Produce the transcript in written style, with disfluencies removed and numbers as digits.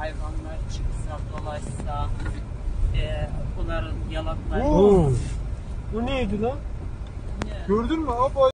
hayvanlar çıksa, dolaşsa, onların yalakları. Oo. Bu neydi lan? Ne? Gördün mü?